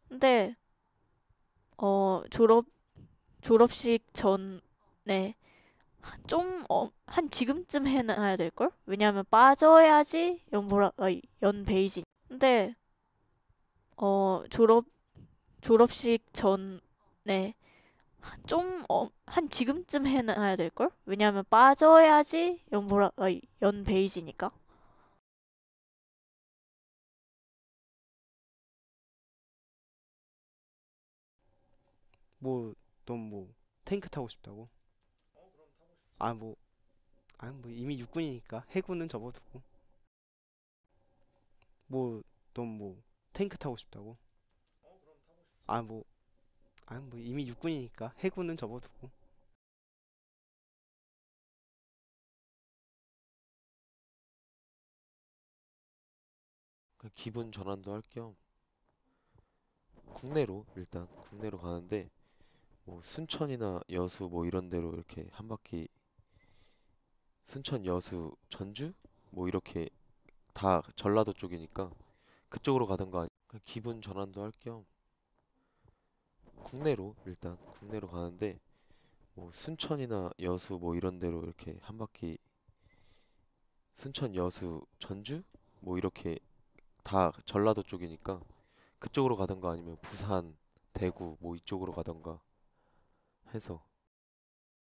근데 졸업식 전에 한 지금쯤 해놔야 될걸? 왜냐면 빠져야지 연 베이지. 근데 졸업식 전에 한 지금쯤 해놔야 될걸? 왜냐면 빠져야지 연 베이지니까. 뭐, 넌 뭐, 탱크 타고 싶다고? 아, 뭐, 뭐, 이미 육군이니까 해군은 접어두고. 뭐, 넌 뭐, 탱크 타고 싶다고? 아, 뭐, 뭐, 이미 육군이니까 해군은 접어두고. 그 기분 전환도 할 겸 국내로 가는데 뭐 순천이나 여수 뭐 이런 데로 이렇게 한 바퀴 순천, 여수, 전주 뭐 이렇게 다 전라도 쪽이니까 그쪽으로 가던가 그 기분 전환도 할 겸 국내로 가는데 뭐 순천이나 여수 뭐 이런 데로 이렇게 한 바퀴 순천, 여수, 전주 뭐 이렇게 다 전라도 쪽이니까 그쪽으로 가던가 아니면 부산, 대구 뭐 이쪽으로 가던가 해서